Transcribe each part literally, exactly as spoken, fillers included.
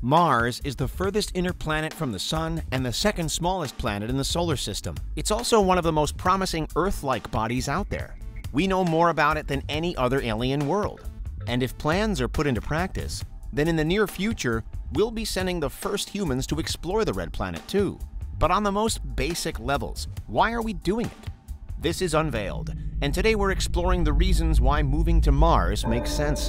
Mars is the furthest inner planet from the Sun and the second smallest planet in the solar system. It's also one of the most promising Earth-like bodies out there. We know more about it than any other alien world. And if plans are put into practice, then in the near future, we'll be sending the first humans to explore the red planet too. But on the most basic levels, why are we doing it? This is Unveiled, and today we're exploring the reasons why moving to Mars makes sense.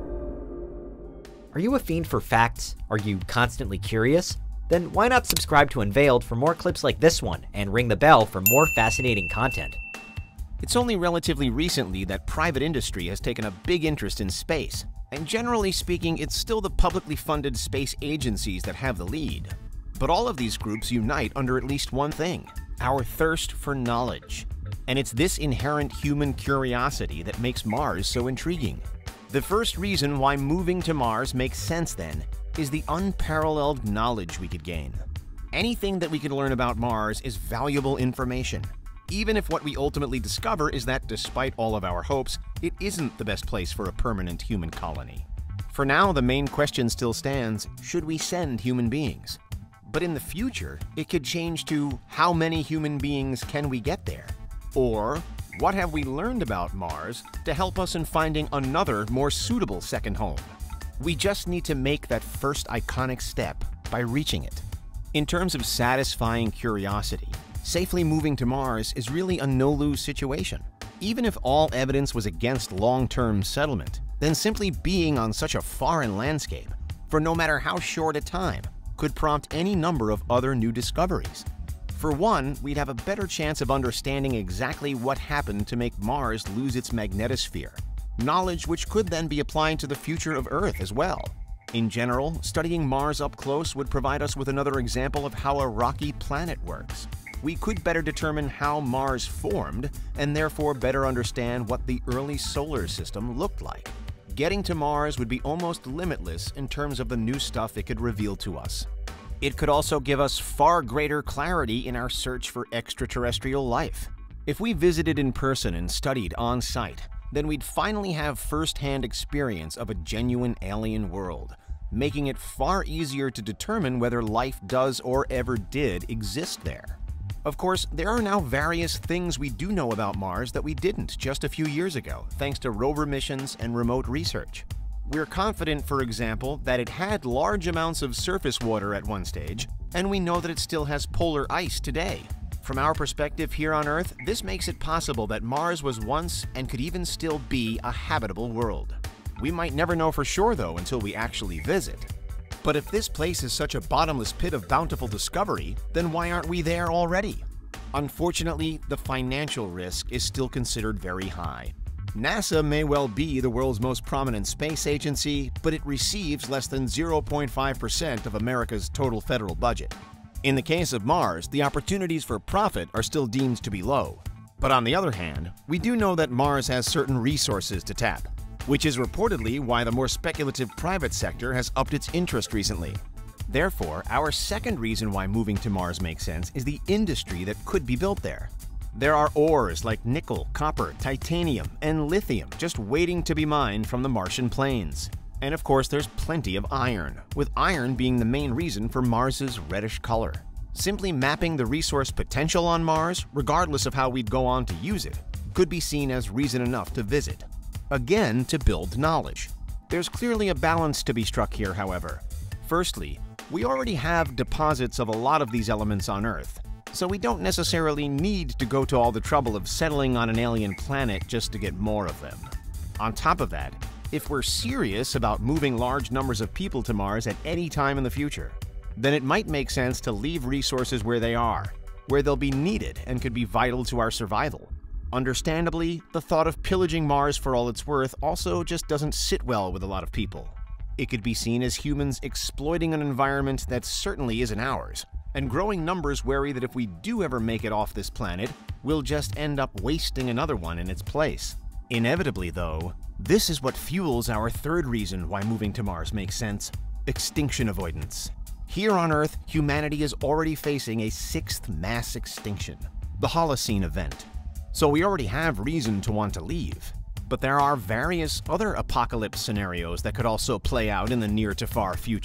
Are you a fiend for facts? Are you constantly curious? Then why not subscribe to Unveiled for more clips like this one and ring the bell for more fascinating content. It's only relatively recently that private industry has taken a big interest in space, and generally speaking, it's still the publicly funded space agencies that have the lead. But all of these groups unite under at least one thing: our thirst for knowledge. And it's this inherent human curiosity that makes Mars so intriguing. The first reason why moving to Mars makes sense, then, is the unparalleled knowledge we could gain. Anything that we can learn about Mars is valuable information, even if what we ultimately discover is that, despite all of our hopes, it isn't the best place for a permanent human colony. For now, the main question still stands: should we send human beings? But in the future, it could change to how many human beings can we get there? Or what have we learned about Mars to help us in finding another, more suitable second home? We just need to make that first iconic step by reaching it. In terms of satisfying curiosity, safely moving to Mars is really a no-lose situation. Even if all evidence was against long-term settlement, then simply being on such a foreign landscape, for no matter how short a time, could prompt any number of other new discoveries. For one, we'd have a better chance of understanding exactly what happened to make Mars lose its magnetosphere, knowledge which could then be applied to the future of Earth as well. In general, studying Mars up close would provide us with another example of how a rocky planet works. We could better determine how Mars formed, and therefore better understand what the early solar system looked like. Getting to Mars would be almost limitless in terms of the new stuff it could reveal to us. It could also give us far greater clarity in our search for extraterrestrial life. If we visited in person and studied on-site, then we'd finally have first-hand experience of a genuine alien world, making it far easier to determine whether life does or ever did exist there. Of course, there are now various things we do know about Mars that we didn't just a few years ago, thanks to rover missions and remote research. We're confident, for example, that it had large amounts of surface water at one stage, and we know that it still has polar ice today. From our perspective here on Earth, this makes it possible that Mars was once and could even still be a habitable world. We might never know for sure, though, until we actually visit. But if this place is such a bottomless pit of bountiful discovery, then why aren't we there already? Unfortunately, the financial risk is still considered very high. NASA may well be the world's most prominent space agency, but it receives less than zero point five percent of America's total federal budget. In the case of Mars, the opportunities for profit are still deemed to be low. But on the other hand, we do know that Mars has certain resources to tap, which is reportedly why the more speculative private sector has upped its interest recently. Therefore, our second reason why moving to Mars makes sense is the industry that could be built there. There are ores like nickel, copper, titanium, and lithium just waiting to be mined from the Martian plains. And of course, there's plenty of iron, with iron being the main reason for Mars's reddish color. Simply mapping the resource potential on Mars, regardless of how we'd go on to use it, could be seen as reason enough to visit. Again, to build knowledge. There's clearly a balance to be struck here, however. Firstly, we already have deposits of a lot of these elements on Earth, so we don't necessarily need to go to all the trouble of settling on an alien planet just to get more of them. On top of that, if we're serious about moving large numbers of people to Mars at any time in the future, then it might make sense to leave resources where they are, where they'll be needed and could be vital to our survival. Understandably, the thought of pillaging Mars for all it's worth also just doesn't sit well with a lot of people. It could be seen as humans exploiting an environment that certainly isn't ours, and growing numbers worry that if we do ever make it off this planet, we'll just end up wasting another one in its place. Inevitably, though, this is what fuels our third reason why moving to Mars makes sense: extinction avoidance. Here on Earth, humanity is already facing a sixth mass extinction, the Holocene event. So we already have reason to want to leave. But there are various other apocalypse scenarios that could also play out in the near to far future.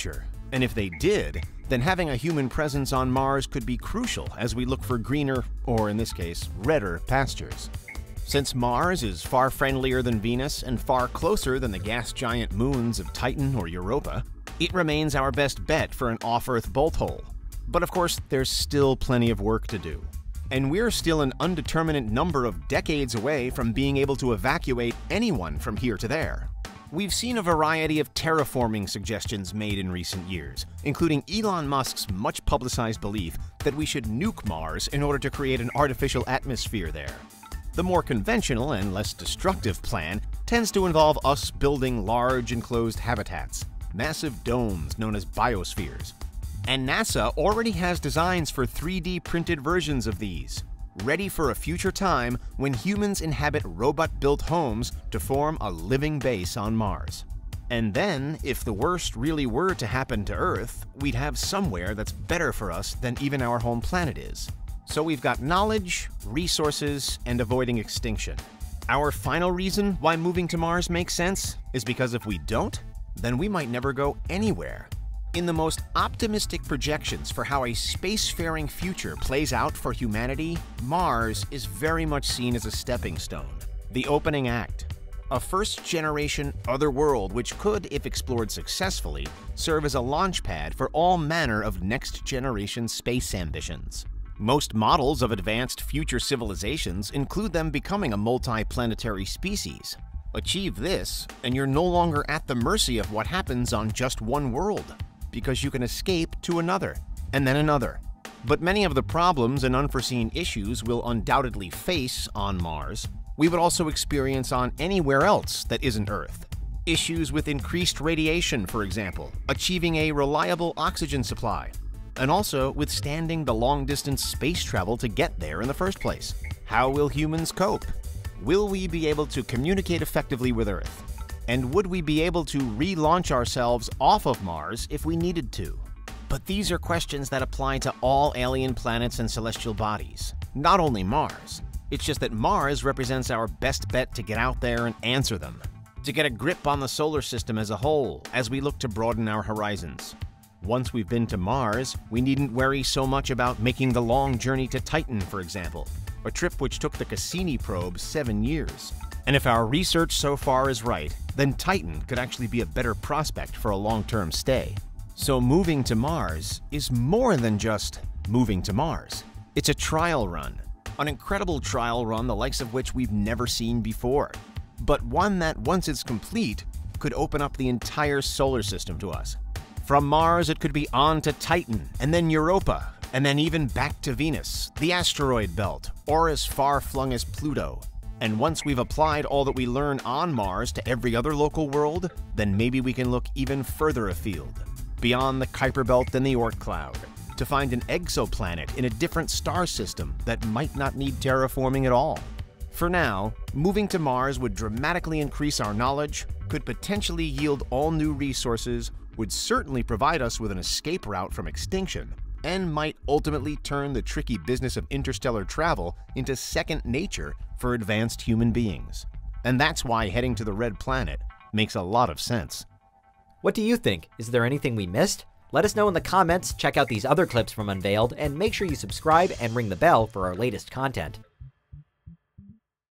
And if they did, then having a human presence on Mars could be crucial as we look for greener, or in this case, redder pastures. Since Mars is far friendlier than Venus and far closer than the gas giant moons of Titan or Europa, it remains our best bet for an off-Earth bolt hole. But of course, there's still plenty of work to do. And we're still an undeterminate number of decades away from being able to evacuate anyone from here to there. We've seen a variety of terraforming suggestions made in recent years, including Elon Musk's much-publicized belief that we should nuke Mars in order to create an artificial atmosphere there. The more conventional and less destructive plan tends to involve us building large enclosed habitats, massive domes known as biospheres. And NASA already has designs for three D printed versions of these, ready for a future time when humans inhabit robot-built homes to form a living base on Mars. And then, if the worst really were to happen to Earth, we'd have somewhere that's better for us than even our home planet is. So we've got knowledge, resources, and avoiding extinction. Our final reason why moving to Mars makes sense is because if we don't, then we might never go anywhere. In the most optimistic projections for how a spacefaring future plays out for humanity, Mars is very much seen as a stepping stone, the opening act. A first-generation other world which could, if explored successfully, serve as a launch pad for all manner of next-generation space ambitions. Most models of advanced future civilizations include them becoming a multi-planetary species. Achieve this, and you're no longer at the mercy of what happens on just one world, because you can escape to another, and then another. But many of the problems and unforeseen issues we'll undoubtedly face on Mars, we would also experience on anywhere else that isn't Earth. Issues with increased radiation, for example, achieving a reliable oxygen supply, and also withstanding the long-distance space travel to get there in the first place. How will humans cope? Will we be able to communicate effectively with Earth? And would we be able to relaunch ourselves off of Mars if we needed to? But these are questions that apply to all alien planets and celestial bodies, not only Mars. It's just that Mars represents our best bet to get out there and answer them, to get a grip on the solar system as a whole as we look to broaden our horizons. Once we've been to Mars, we needn't worry so much about making the long journey to Titan, for example, a trip which took the Cassini probe seven years. And if our research so far is right, then Titan could actually be a better prospect for a long-term stay. So moving to Mars is more than just moving to Mars. It's a trial run, an incredible trial run the likes of which we've never seen before, but one that, once it's complete, could open up the entire solar system to us. From Mars, it could be on to Titan, and then Europa, and then even back to Venus, the asteroid belt, or as far-flung as Pluto. And once we've applied all that we learn on Mars to every other local world, then maybe we can look even further afield, beyond the Kuiper Belt and the Oort cloud, to find an exoplanet in a different star system that might not need terraforming at all. For now, moving to Mars would dramatically increase our knowledge, could potentially yield all new resources, would certainly provide us with an escape route from extinction, and might ultimately turn the tricky business of interstellar travel into second nature for advanced human beings. And that's why heading to the Red Planet makes a lot of sense. What do you think? Is there anything we missed? Let us know in the comments, check out these other clips from Unveiled, and make sure you subscribe and ring the bell for our latest content.